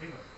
ठीक है।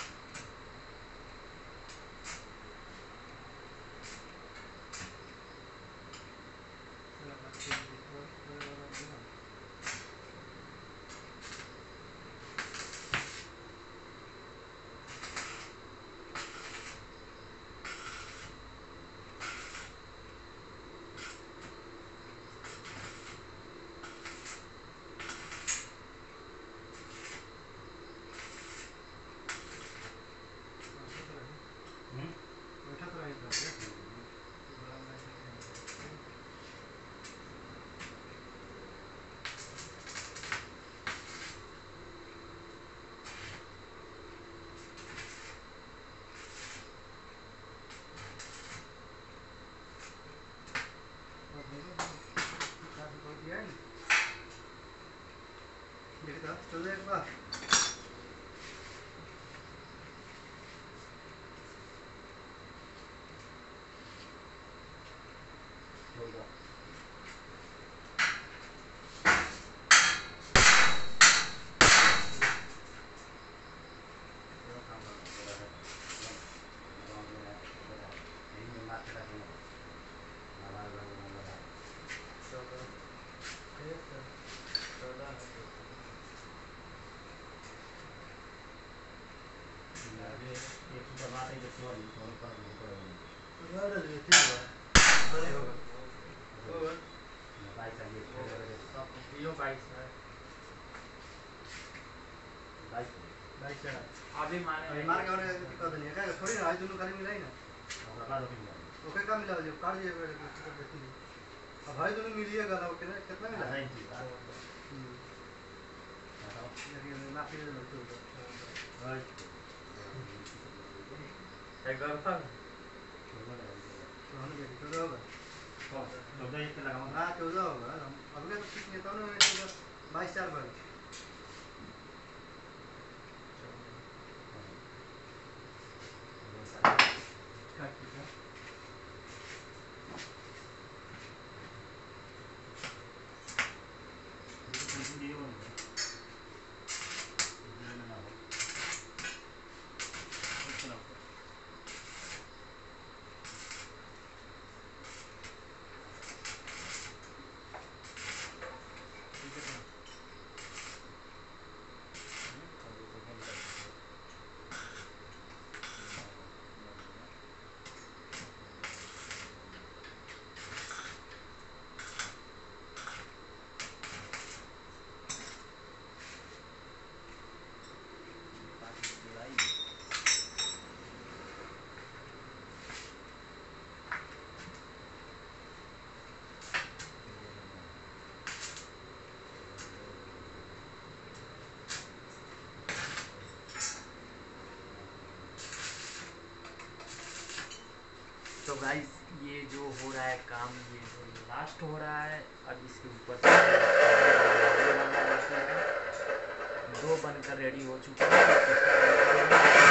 चलो एक बार अभी माने मार के वाले दिक्कत नहीं है क्या थोड़ी ना आज दोनों खाली मिलाई ना ओके का मिला जो काट दिए अब भाई दोनों मिलिएगा ना ओके कितना मिला माफी दे दो भाई एक बार था तो हम ये तो होगा 14 इतना लगाऊं हां 14 होगा अब के तो ठीक नहीं तो ना 22 4 भाई तो गाइस ये जो हो रहा है काम ये जो लास्ट हो रहा है अब इसके ऊपर दो बनकर रेडी हो चुके हैं।